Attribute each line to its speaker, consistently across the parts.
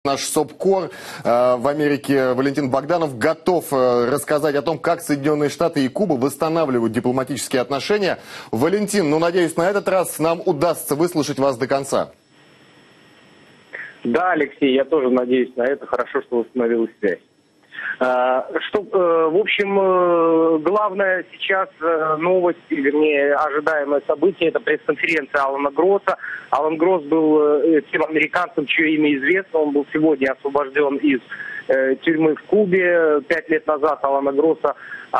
Speaker 1: Наш СОБКОР в Америке Валентин Богданов готов рассказать о том, как Соединенные Штаты и Куба восстанавливают дипломатические отношения. Валентин, надеюсь, на этот раз нам удастся выслушать вас до конца.
Speaker 2: Да, Алексей, я тоже надеюсь на это. Хорошо, что восстановилась связь. В общем, главная сейчас новость, вернее, ожидаемое событие, это пресс-конференция Алана Гросса. Алан Гросс был тем американцем, чье имя известно. Он был сегодня освобожден из тюрьмы в Кубе. 5 лет назад Алана Гросса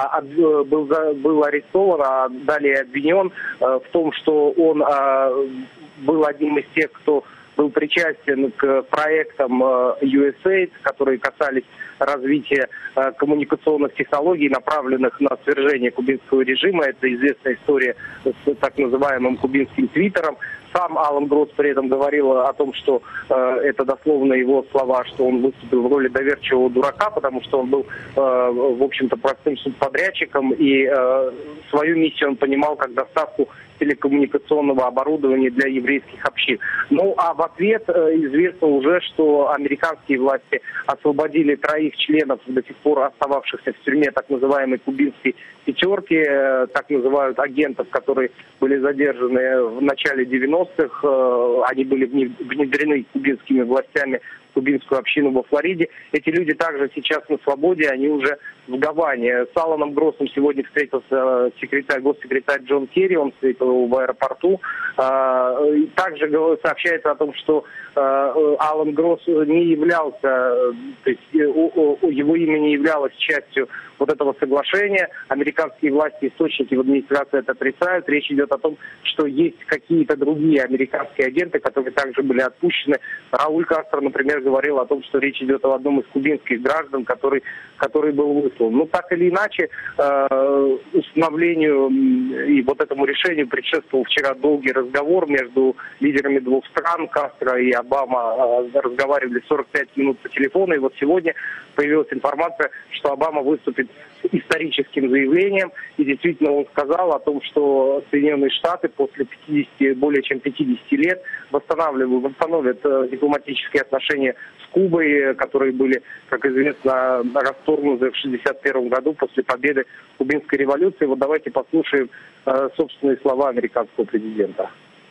Speaker 2: был арестован, а далее обвинен в том, что он был одним из тех, кто был причастен к проектам USAID, которые касались развития коммуникационных технологий, направленных на свержение кубинского режима. Это известная история с так называемым кубинским твиттером. Сам Алан Гросс при этом говорил о том, что это дословно его слова, что он выступил в роли доверчивого дурака, потому что он был, в общем-то, простым субподрядчиком, и свою миссию он понимал как доставку телекоммуникационного оборудования для еврейских общин. Ну а в ответ известно уже, что американские власти освободили 3 членов, до сих пор остававшихся в тюрьме так называемой кубинской пятерки, так называют агентов, которые были задержаны в начале 90-х. Они были внедрены кубинскими властями в кубинскую общину во Флориде. Эти люди также сейчас на свободе, они уже в Гаване. С Аланом Гроссом сегодня встретился госсекретарь Джон Керри, он встретил его в аэропорту. Также сообщается о том, что Алан Гросс не являлся, то есть его имя не являлось частью вот этого соглашения. Американские власти, источники в администрации это отрицают. Речь идет о том, что есть какие-то другие американские агенты, которые также были отпущены. Рауль Кастро, например, говорил о том, что речь идет о одном из кубинских граждан, который был выслан. Но так или иначе, установлению и вот этому решению предшествовал вчера долгий разговор между лидерами 2 стран. Кастро и Обама разговаривали 45 минут по телефону. И вот сегодня появилась информация, что Обама выступит с историческим заявлением. И действительно он сказал о том, что Соединенные Штаты после более чем 50 лет восстановят дипломатические отношения с Кубой, которые были, как известно, расторгнуты в 1961 году после победы кубинской революции. Вот давайте послушаем собственные слова американского президента.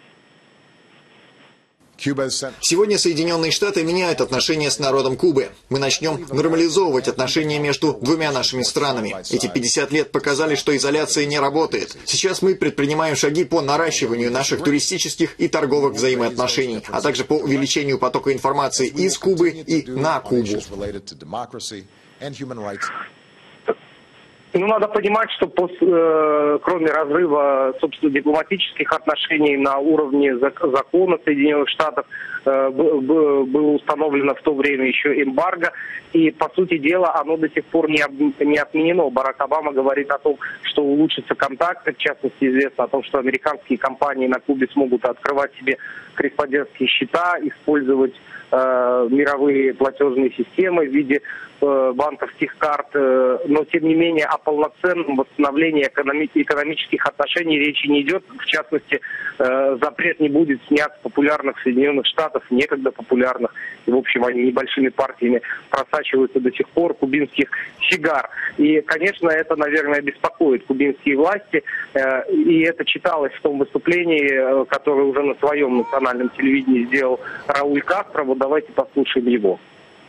Speaker 3: Сегодня Соединенные Штаты меняют отношения с народом Кубы. Мы начнем нормализовывать отношения между 2 нашими странами. Эти 50 лет показали, что изоляция не работает. Сейчас мы предпринимаем шаги по наращиванию наших туристических и торговых взаимоотношений, а также по увеличению потока информации из Кубы и на Кубу.
Speaker 2: Надо понимать, что кроме разрыва, собственно, дипломатических отношений на уровне закона Соединенных Штатов было установлено в то время еще эмбарго, и, по сути дела, оно до сих пор не отменено. Барак Обама говорит о том, что улучшатся контакты, в частности, известно о том, что американские компании на Кубе смогут открывать себе корреспондентские счета, использовать мировые платежные системы в виде банковских карт, но тем не менее о полноценном восстановлении экономических отношений речи не идет. В частности, запрет не будет снят с популярных Соединенных Штатов, некогда популярных, и в общем они небольшими партиями просачиваются до сих пор, кубинских сигар. И, конечно, это, наверное, беспокоит кубинские власти, и это читалось в том выступлении, которое уже на своем национальном телевидении сделал Рауль Кастро. Вот давайте послушаем его.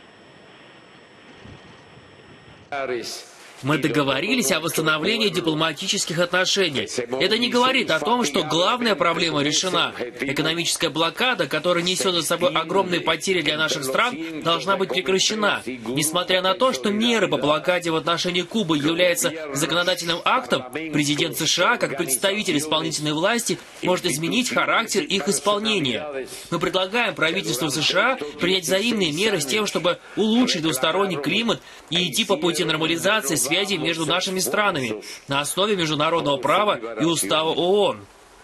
Speaker 4: Мы договорились о восстановлении дипломатических отношений. Это не говорит о том, что главная проблема решена. Экономическая блокада, которая несет за собой огромные потери для наших стран, должна быть прекращена. Несмотря на то, что меры по блокаде в отношении Кубы являются законодательным актом, президент США, как представитель исполнительной власти, может изменить характер их исполнения. Мы предлагаем правительству США принять взаимные меры с тем, чтобы улучшить двусторонний климат и идти по пути нормализации связи между нашими странами на основе международного права и устава ООН.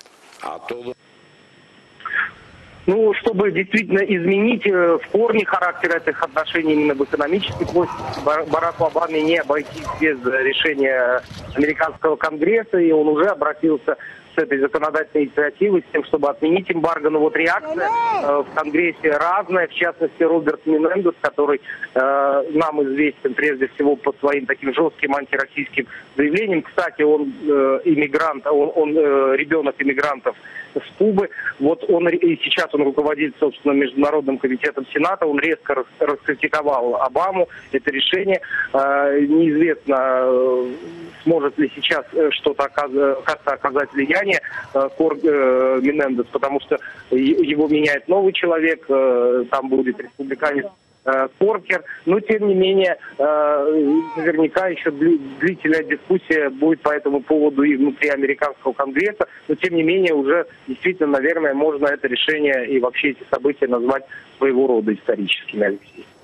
Speaker 2: Чтобы действительно изменить в корне характер этих отношений именно в экономической плоскости, Бараку Обаме не обойтись без решения американского Конгресса, и он уже обратился с этой законодательной инициативой, с тем, чтобы отменить эмбарго. Но вот реакция в Конгрессе разная. В частности, Роберт Менендес, который нам известен прежде всего по своим таким жестким антироссийским заявлениям. Кстати, он иммигрант, он ребенок иммигрантов с Кубы. Вот и сейчас он руководит, собственно, Международным комитетом Сената. Он резко раскритиковал Обаму, это решение. Неизвестно, сможет ли сейчас что-то как-то оказать влияние Менендес, потому что его меняет новый человек, там будет республиканец Коркер, но тем не менее наверняка еще длительная дискуссия будет по этому поводу и внутри американского Конгресса, но тем не менее уже действительно, наверное, можно это решение и вообще эти события назвать своего рода историческими, Алексей.